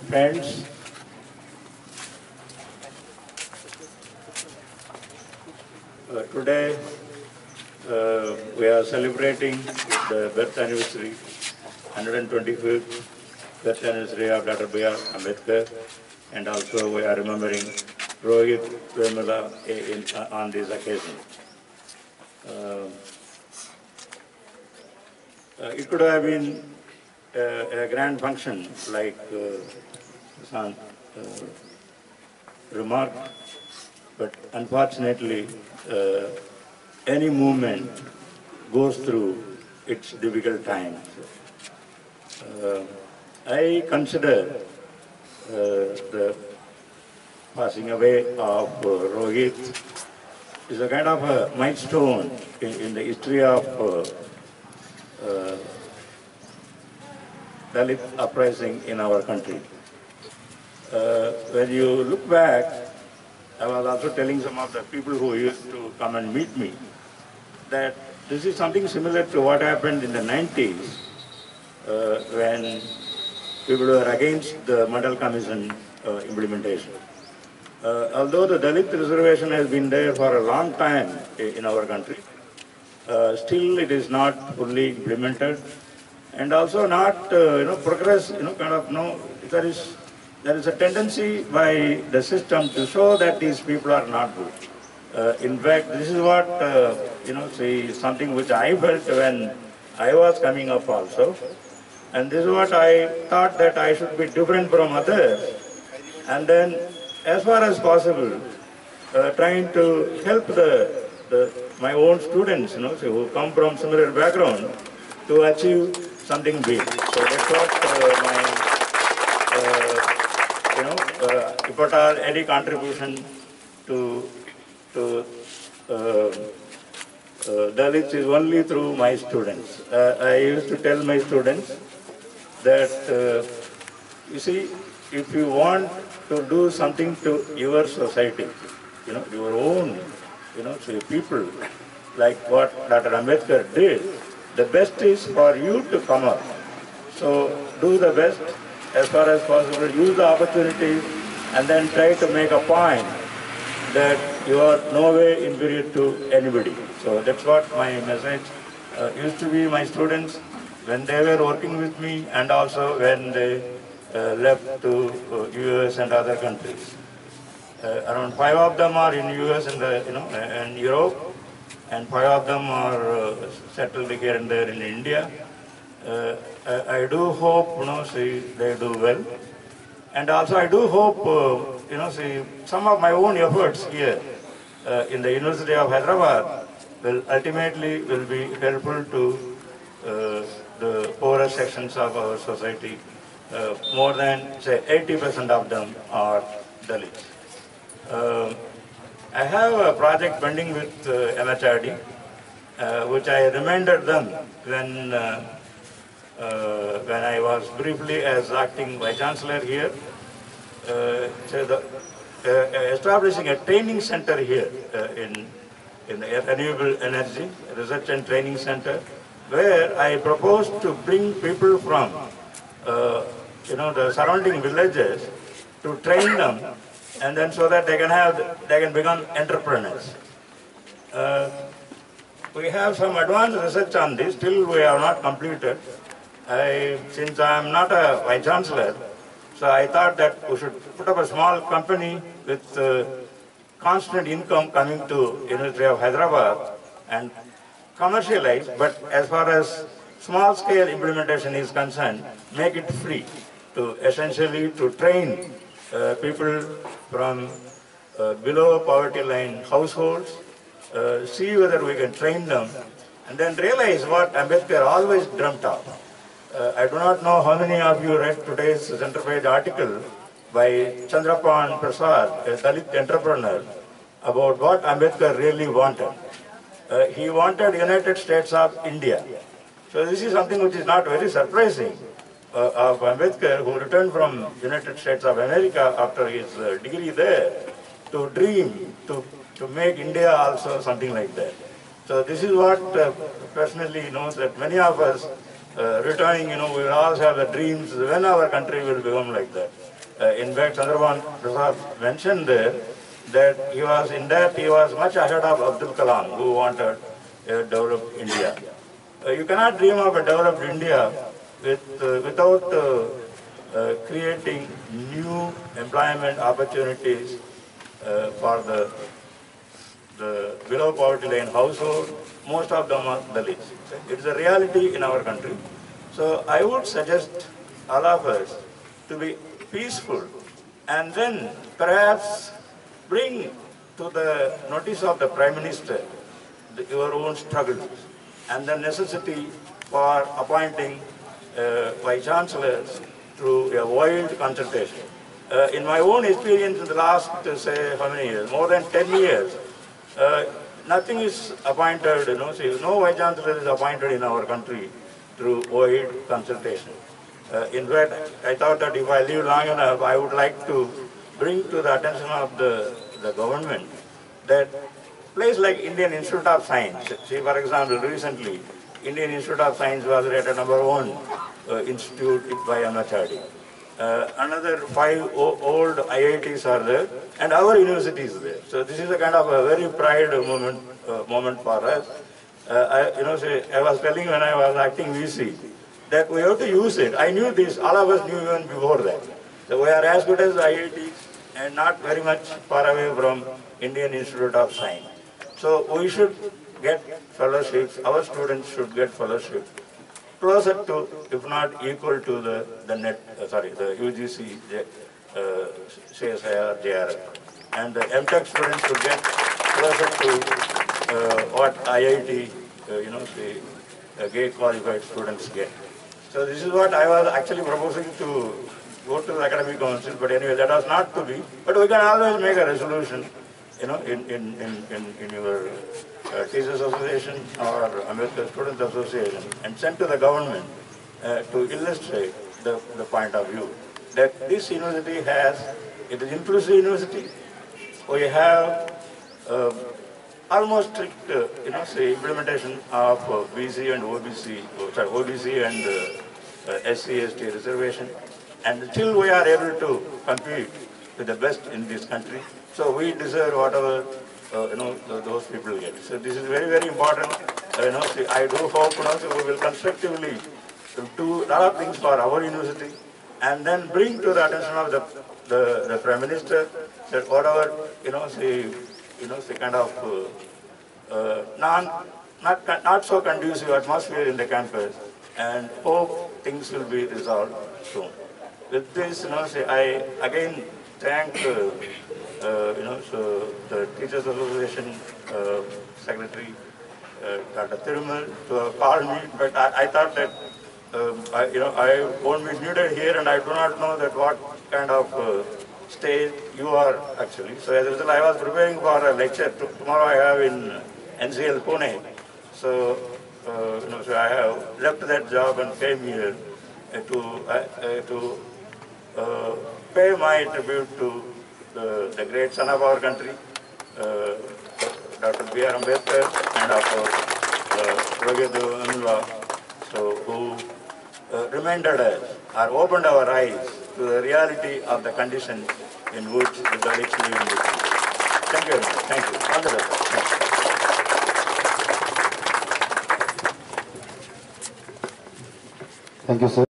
Friends, today we are celebrating the birth anniversary, 125th birth anniversary of Dr. B.R. Ambedkar, and also we are remembering Rohit Vemula on this occasion. It could have been a grand function like Sushant remarked, but unfortunately any movement goes through its difficult times. I consider the passing away of Rohit is a kind of a milestone in the history of Dalit uprising in our country. When you look back, I was also telling some of the people who used to come and meet me that this is something similar to what happened in the 90s when people were against the Mandal Commission implementation. Although the Dalit reservation has been there for a long time in our country, still it is not fully implemented and also not progress, there is a tendency by the system to show that these people are not good. In fact, this is what, something which I felt when I was coming up also. And this is what I thought that I should be different from others. And then, as far as possible, trying to help my own students, who come from similar background, to achieve something big. So that's what if at all any contribution to Dalits is only through my students. I used to tell my students that, you see, if you want to do something to your society, your own, people, like what Dr. Ambedkar did, the best is for you to come up. So do the best as far as possible, use the opportunities, and then try to make a point that you are no way inferior to anybody. So that's what my message used to be my students when they were working with me and also when they left to US and other countries. Around 5 of them are in US and in Europe, and 5 of them are settled here and there in India. I do hope, they do well. And also I do hope, some of my own efforts here in the University of Hyderabad will ultimately be helpful to the poorer sections of our society. More than, say, 80% of them are Dalits. I have a project pending with MHRD, which I reminded them when I was briefly as acting Vice Chancellor here, establishing a training center here in the Renewable Energy Research and Training Center, where I proposed to bring people from the surrounding villages to train them, and then so that they can become entrepreneurs. We have some advanced research on this, still we have not completed. Since I am not a Vice Chancellor, so I thought that we should put up a small company with constant income coming to University of Hyderabad and commercialize, but as far as small scale implementation is concerned, make it free to essentially to train people from below poverty line households, see whether we can train them, and then realize what Ambedkar always dreamt of. I do not know how many of you read today's center page article by Chandrapan Prasad, a Dalit entrepreneur, about what Ambedkar really wanted. He wanted United States of India. So this is something which is not very surprising of Ambedkar, who returned from United States of America after his degree there, to dream, to make India also something like that. So this is what personally knows that many of us returning, we will all have the dreams when our country will become like that. In fact, Chandrababu Prasad mentioned there that he was much ahead of Abdul Kalam, who wanted a developed India. You cannot dream of a developed India without creating new employment opportunities for the below poverty line household. Most of them are Dalits. It's a reality in our country. So I would suggest all of us to be peaceful and then perhaps bring to the notice of the Prime Minister your own struggles and the necessity for appointing Vice Chancellors through a wide consultation. In my own experience in the last, say, how many years? More than 10 years, nothing is appointed, no Vice Chancellor is appointed in our country through wide consultation. In fact, I thought that if I live long enough, I would like to bring to the attention of the government that place like Indian Institute of Science, see for example, recently, Indian Institute of Science was rated #1 institute by MHRD. Another 5 old IITs are there, and our university is there. So this is a kind of a very pride moment for us. I was telling when I was acting VC that we have to use it. I knew this, all of us knew even before that. So we are as good as IITs and not very much far away from Indian Institute of Science. So we should get fellowships, our students should get fellowships closer to, if not equal to the UGC, CSIR, JRF. And the MTech students should get closer to what IIT, the gate qualified students get. So this is what I was actually proposing to go to the academic council, but anyway, that was not to be. But we can always make a resolution, in your Teachers Association or Ambedkar Students Association and send to the government to illustrate the point of view that this university it is inclusive university. We have almost strict, implementation of BC and OBC and SC/ST reservation, and still we are able to compete with the best in this country. So we deserve whatever those people get. So this is very, very important. I do hope we will constructively do a lot of things for our university, and then bring to the attention of the Prime Minister that whatever kind of not so conducive atmosphere in the campus, and hope things will be resolved soon. With this, I again thank the Teachers Association Secretary, Dr. Thirumal, to have called me, but I thought that I won't be needed here, and I do not know that what kind of stage you are actually. So as a result, I was preparing for a lecture tomorrow I have in NCL Pune. So so I have left that job and came here to pay my tribute to the great son of our country, Dr. B.R. Ambedkar, and of course Pragya Amla, so who reminded us or opened our eyes to the reality of the conditions in which the Dalits live in this country. Thank you very much. Thank you. All the best. Thank you, sir.